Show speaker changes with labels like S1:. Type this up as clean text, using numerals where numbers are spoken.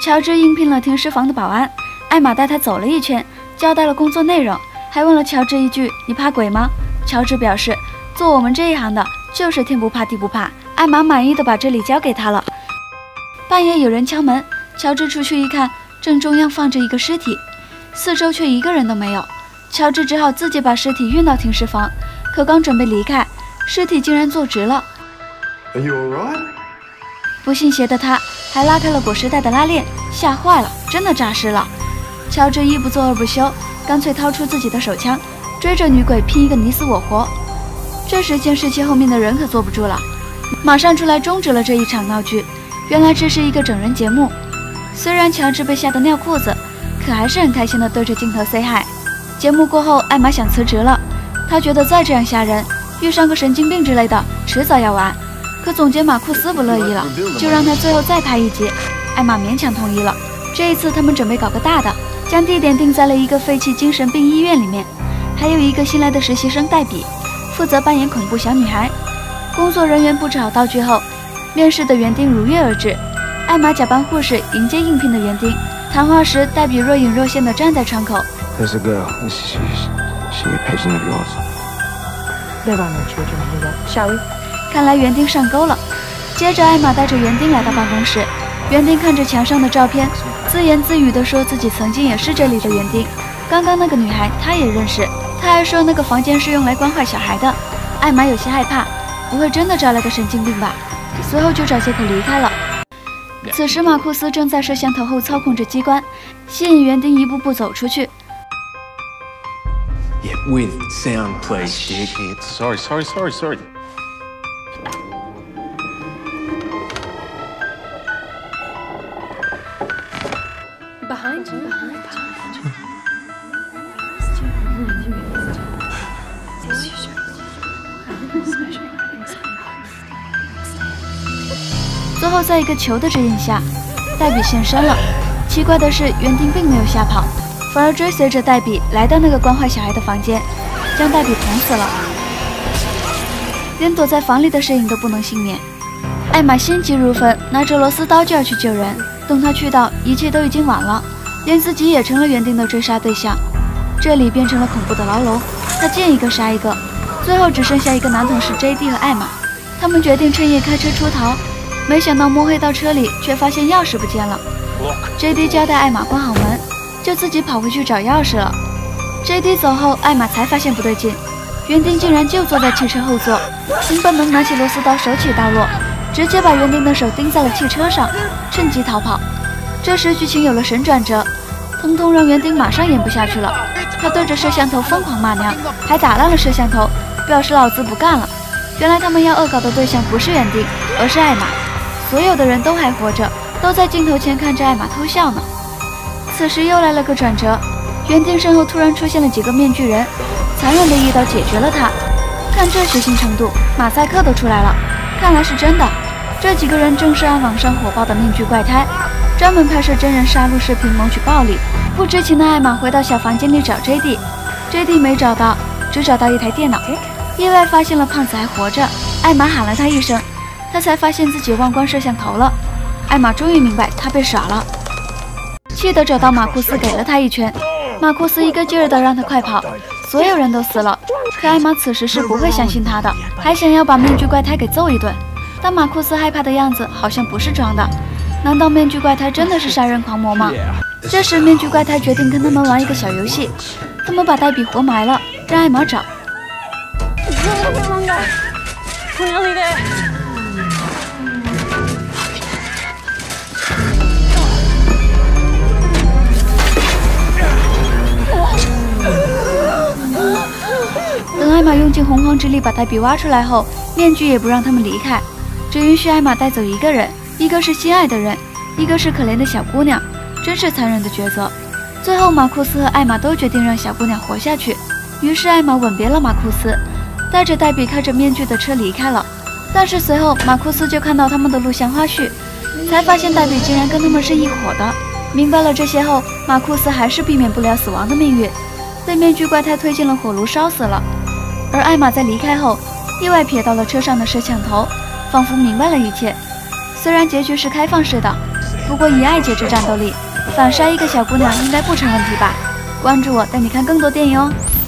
S1: 乔治应聘了停尸房的保安，艾玛带他走了一圈，交代了工作内容，还问了乔治一句：“你怕鬼吗？”乔治表示，做我们这一行的就是天不怕地不怕。艾玛满意的把这里交给他了。半夜有人敲门，乔治出去一看，正中央放着一个尸体，四周却一个人都没有。乔治只好自己把尸体运到停尸房，可刚准备离开，尸体竟然坐直了。
S2: Are you alright?
S1: 不信邪的他还拉开了裹尸袋的拉链，吓坏了，真的诈尸了。乔治一不做二不休，干脆掏出自己的手枪，追着女鬼拼一个你死我活。这时监视器后面的人可坐不住了，马上出来终止了这一场闹剧。原来这是一个整人节目。虽然乔治被吓得尿裤子，可还是很开心的对着镜头 say hi。节目过后，艾玛想辞职了，她觉得再这样吓人，遇上个神经病之类的，迟早要完。可总监马库斯不乐意了，就让他最后再拍一集。艾玛勉强同意了。这一次他们准备搞个大的，将地点定在了一个废弃精神病医院里面，还有一个新来的实习生黛比，负责扮演恐怖小女孩。工作人员布置好道具后，面试的园丁如约而至。艾玛假扮护士迎接应聘的园丁，谈话时黛比若隐若现地站在窗口。
S2: There's a girl. She a patient of yours.
S3: There are no children here. Shall we?
S1: 看来园丁上钩了。接着艾玛带着园丁来到办公室，园丁看着墙上的照片，自言自语地说自己曾经也是这里的园丁，刚刚那个女孩他也认识。他还说那个房间是用来关怀小孩的。艾玛有些害怕，不会真的招来个神经病吧？随后就找借口离开了。此时马库斯正在摄像头后操控着机关，吸引园丁一步步走出去。
S2: Yeah, with sound, please.
S4: Shit. Sorry.
S3: Behind you.
S1: 最后，在一个球的指引下，黛比现身了。奇怪的是，园丁并没有吓跑，反而追随着黛比来到那个关怀小孩的房间，将黛比捅死了。连躲在房里的摄影都不能幸免。艾玛心急如焚，拿着螺丝刀就要去救人。等她去到，一切都已经晚了，连自己也成了园丁的追杀对象。这里变成了恐怖的牢笼，他见一个杀一个，最后只剩下一个男同事 JD 和艾玛。他们决定趁夜开车出逃。 没想到摸黑到车里，却发现钥匙不见了。JD 交代艾玛关好门，就自己跑回去找钥匙了。JD 走后，艾玛才发现不对劲，园丁竟然就坐在汽车后座，凭本能拿起螺丝刀，手起刀落，直接把园丁的手钉在了汽车上，趁机逃跑。这时剧情有了神转折，通通让园丁马上演不下去了。他对着摄像头疯狂骂娘，还打烂了摄像头，表示老子不干了。原来他们要恶搞的对象不是园丁，而是艾玛。 所有的人都还活着，都在镜头前看着艾玛偷笑呢。此时又来了个转折，园丁身后突然出现了几个面具人，残忍的一刀解决了他。看这血腥程度，马赛克都出来了，看来是真的。这几个人正是按网上火爆的面具怪胎，专门拍摄真人杀戮视频谋取暴利。不知情的艾玛回到小房间里找 JD 没找到，只找到一台电脑，意外发现了胖子还活着。艾玛喊了他一声。 他才发现自己忘关摄像头了，艾玛终于明白他被耍了，气得找到马库斯给了他一拳，马库斯一个劲儿的让他快跑，所有人都死了，可艾玛此时是不会相信他的，还想要把面具怪胎给揍一顿，但马库斯害怕的样子好像不是装的，难道面具怪胎真的是杀人狂魔吗？这时面具怪胎决定跟他们玩一个小游戏，他们把黛比活埋了，让艾玛找。 等艾玛用尽洪荒之力把黛比挖出来后，面具也不让他们离开，只允许艾玛带走一个人，一个是心爱的人，一个是可怜的小姑娘，真是残忍的抉择。最后，马库斯和艾玛都决定让小姑娘活下去，于是艾玛吻别了马库斯，带着黛比开着面具的车离开了。但是随后，马库斯就看到他们的录像花絮，才发现黛比竟然跟他们是一伙的。明白了这些后，马库斯还是避免不了死亡的命运，被面具怪胎推进了火炉烧死了。 而艾玛在离开后，意外瞥到了车上的摄像头，仿佛明白了一切。虽然结局是开放式的， 不过以爱节制战斗力，反杀一个小姑娘应该不成问题吧？关注我，带你看更多电影哦。